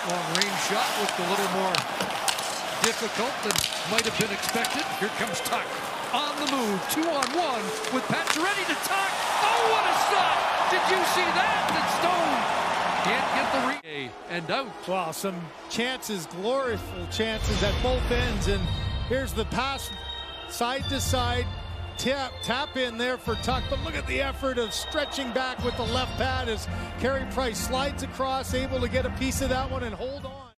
Long-range shot looked a little more difficult than might have been expected. Here comes Tuch on the move, 2-on-1 with Pacioretty to Tuch. Oh, what a stop! Did you see that? That Stone can't get the and out. Wow, some chances, glorious chances at both ends, and here's the pass side to side. Tap in there for Tuch, but look at the effort of stretching back with the left pad as Carey Price slides across, able to get a piece of that one and hold on.